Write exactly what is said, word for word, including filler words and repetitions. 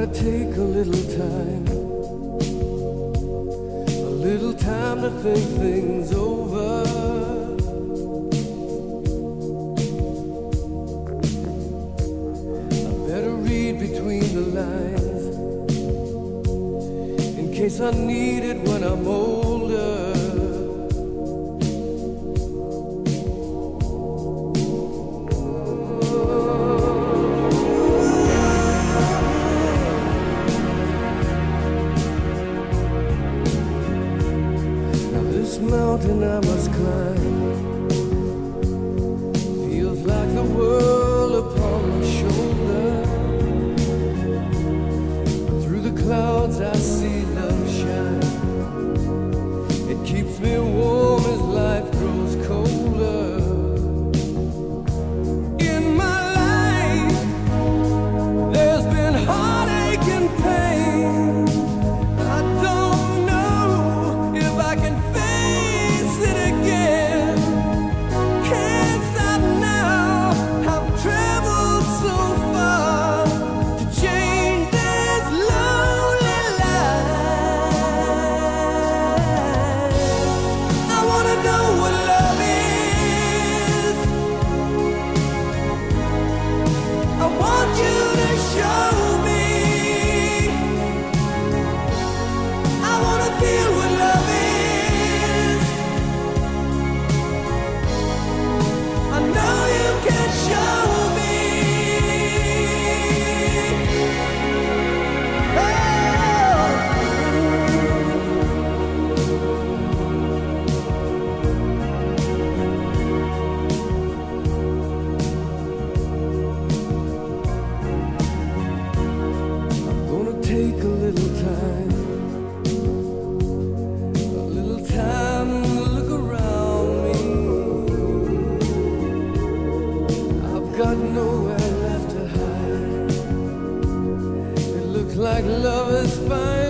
gotta take a little time, a little time to think things over. I better read between the lines in case I need it when I'm older. This mountain I must climb feels like the world upon my shoulder. Through the clouds I see love shine. It keeps me warm as life grows colder. In my life there's been heartache and pain. I don't know if I can face it again. Can't stop now. I've traveled so far to change this lonely life. I wanna know what love is. I want you to show me. I wanna feel what love is. I know you can show me. Oh. I'm gonna take a little time, a little time to look around me. I've got nowhere left to hide. It looks like love is fine.